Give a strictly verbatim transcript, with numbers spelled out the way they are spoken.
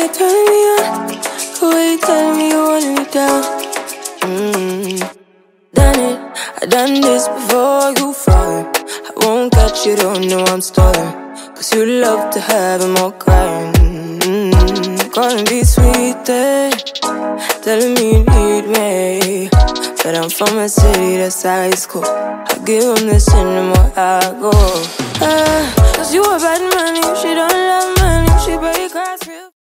you turn me on, the way you tell me you want me down. Mm. Done it, I done this before you fall. I won't catch you, don't know I'm stalling. Cause you love to have him all crying. Mm. Calling me sweeter, telling me you need me. But I'm from a city that's high school. I give him this and the more I go. Uh, Cause you a bad man, if she don't love money, she break hearts real.